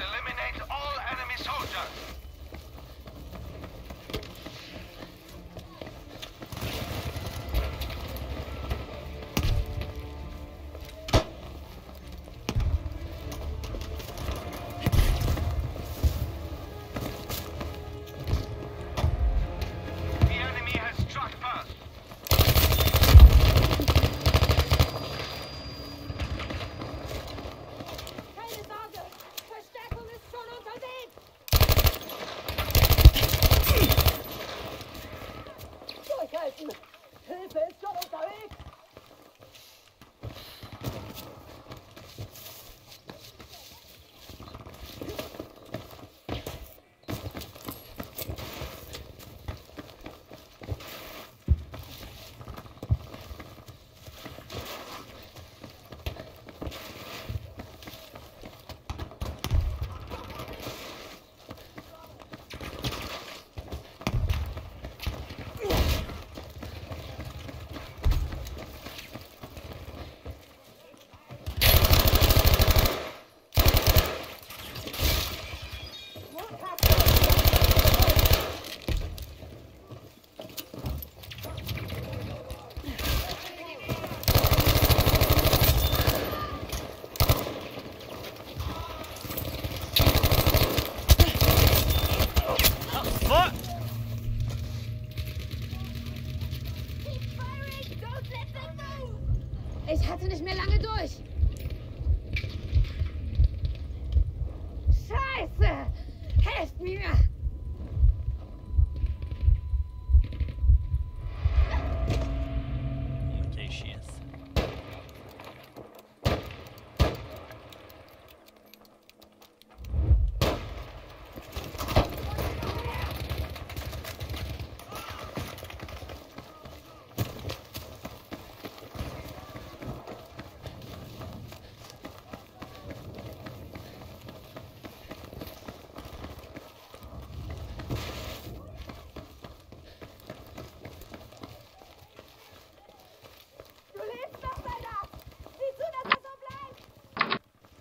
Eliminate all enemy soldiers. The enemy has struck first. Keine Sorge! Verstärkung ist schon unterwegs! Durchhalten! Hilfe ist schon unterwegs! What? Ich hatte nicht mehr lange durch. Scheiße! Helft mir! Okay, she is. Du lebst noch, Bella! Sieh zu, dass es so bleibt!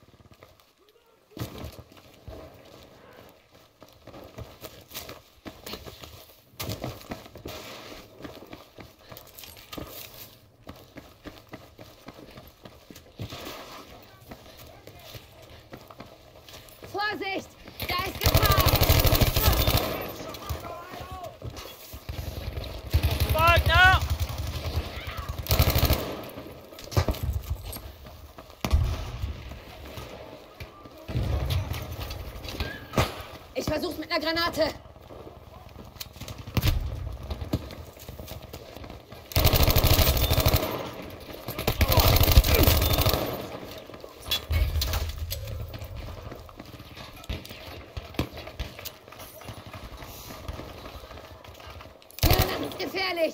Vorsicht! Da ist Gefahr! Fuck, no! Ich versuch's mit einer Granate. Ja, das ist gefährlich.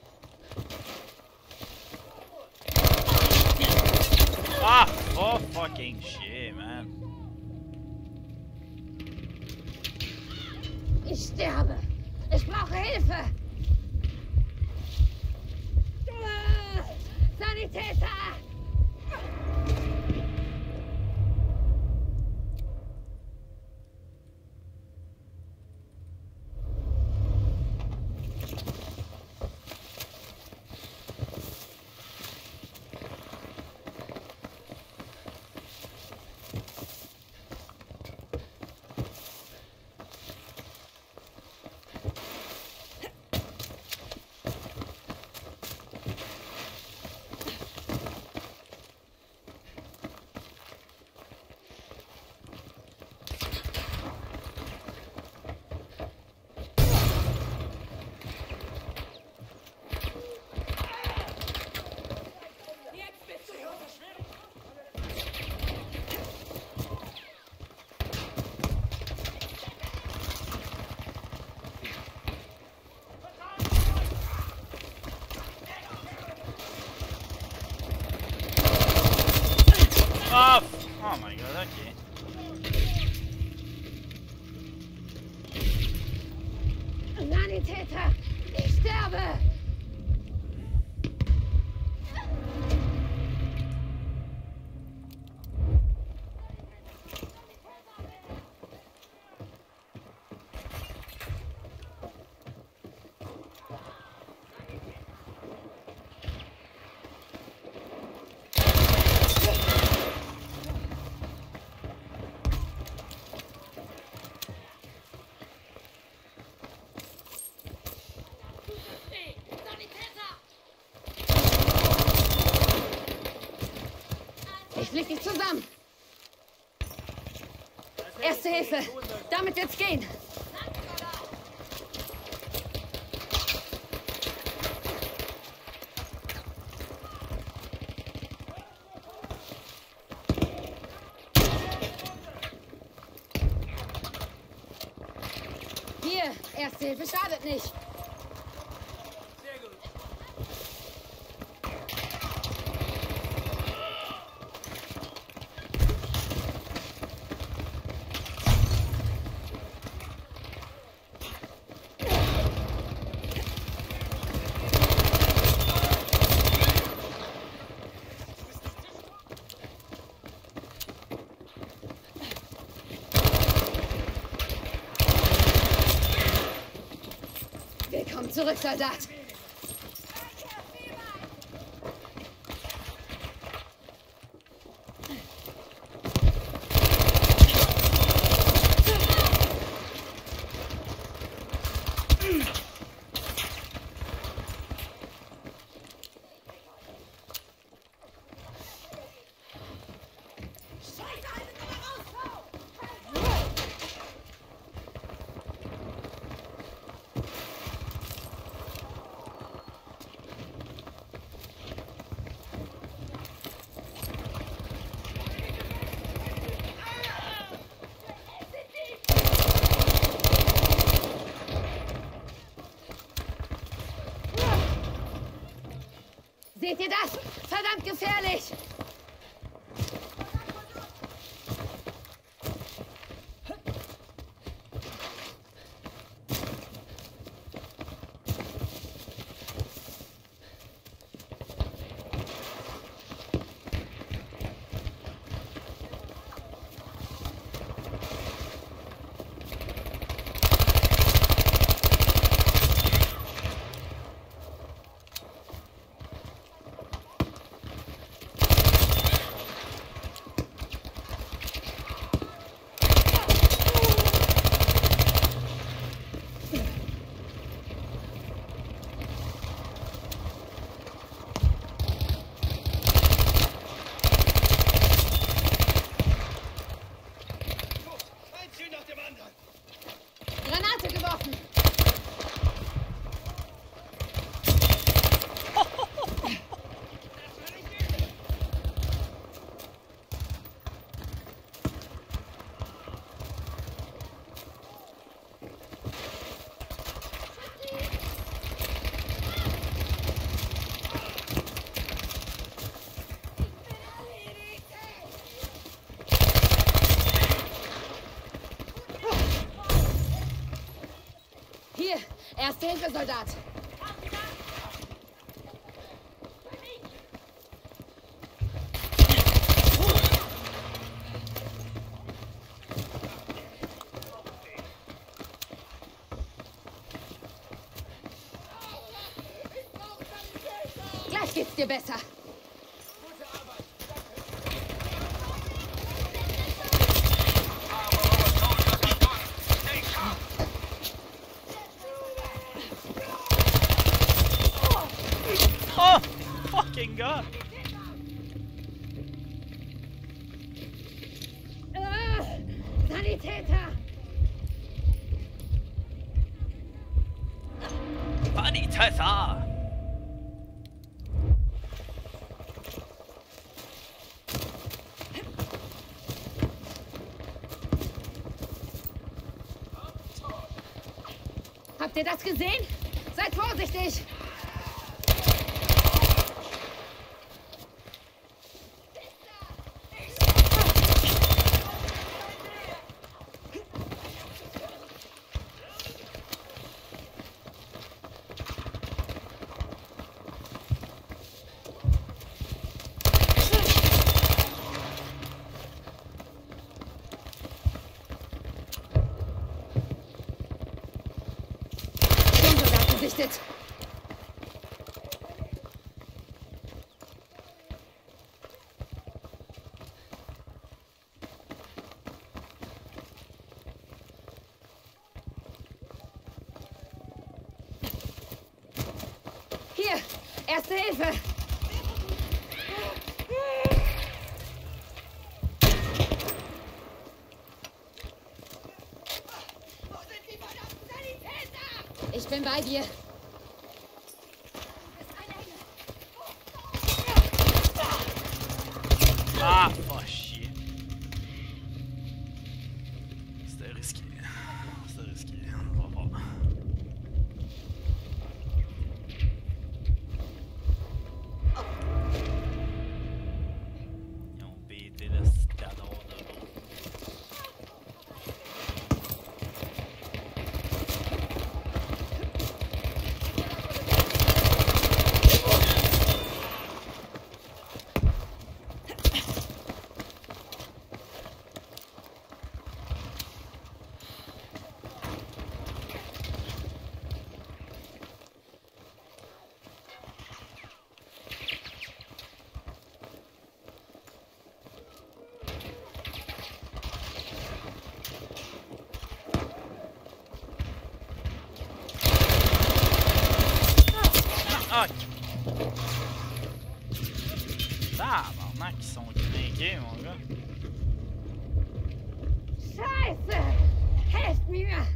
Ah! Oh, fucking shit, man. Ich sterbe. Ich brauche Hilfe. Sanitäter! Ich leg dich zusammen. Erste Hilfe. Damit wird's gehen. Hier, Erste Hilfe schadet nicht. Willkommen zurück, Soldat. Seht ihr das? Verdammt gefährlich! Granate geworfen! Hier, Erste Hilfe, Soldat. Gleich geht's dir besser. Oh, fucking God. Sanitäter! Sanitäter! Habt ihr das gesehen? Seid vorsichtig! Soldat gesichtet! Hier, Erste Hilfe! bin bei dir. Ah, pas chier. C'était risqué. C'était risqué. On va voir. Ils ont pété le cadre de l'eau. Ah! Tabarnak, ils sont craqués, mon gars. Scheiße! Helft mir!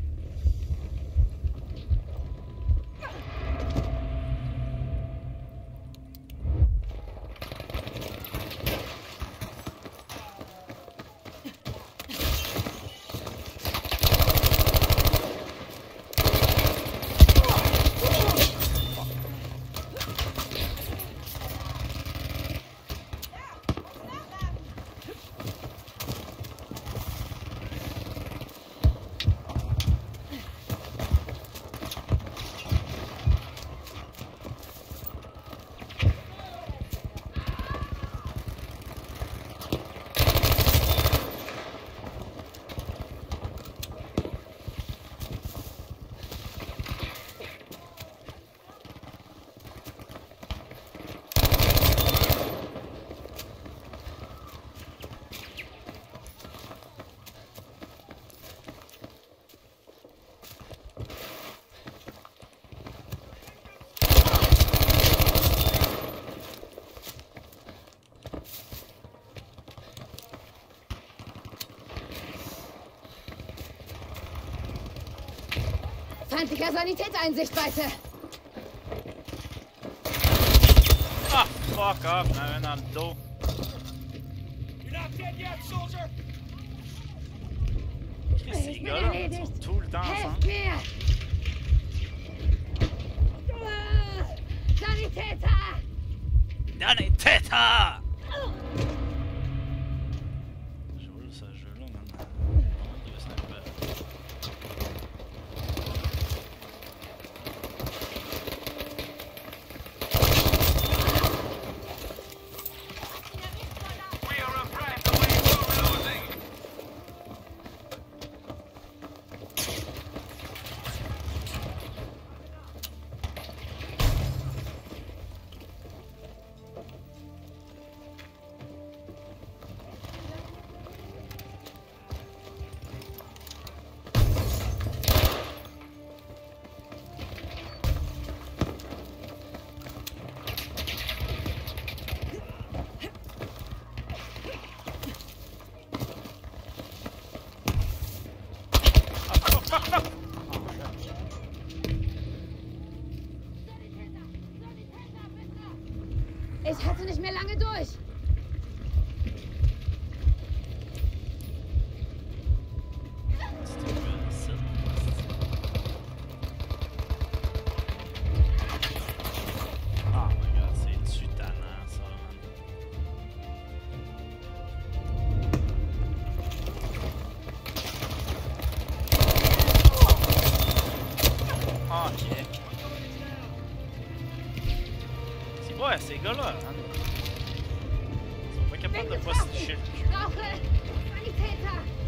Feindlicher Sanitätseinsichtweite. Ah, fuck off, il m'avait dans le dos. Qu'est-ce que ces gars-là sont tout le temps ensemble? Helft mir! Sanitäter! Sanitäter! Je roule ce jeu-là, man. On devait snapper. We are a breath away from losing. Ich halte nicht mehr lange durch. Oh my god, c'est tannant ça, man. Ok. C'est quoi ces gars-là, man? Ils sont pas capables de pas se toucher le cul. Brauche Sanitäter!